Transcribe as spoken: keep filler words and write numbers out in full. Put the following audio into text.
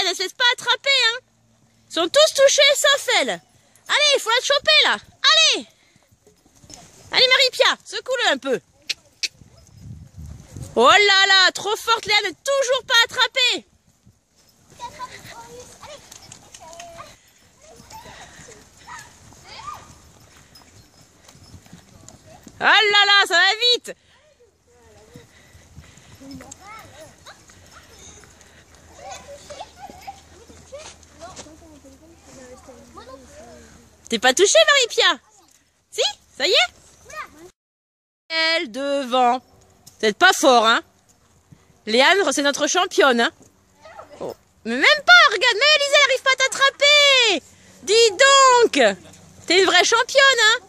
Léane, elle se laisse pas attraper, hein. Ils sont tous touchés, sauf elle. Allez, il faut la choper, là. Allez. Allez, Marie-Pia, secoue-le un peu. Oh là là, trop forte, Léane, toujours pas attrapée. Oh là là, ça va vite. T'es pas touché, Marie-Pia? Si, ça y est? Elle devant. Vous êtes pas fort, hein? Léane, c'est notre championne, hein? Oh. Mais même pas, regarde, mais Elisa, elle arrive pas à t'attraper. Dis donc, t'es une vraie championne, hein?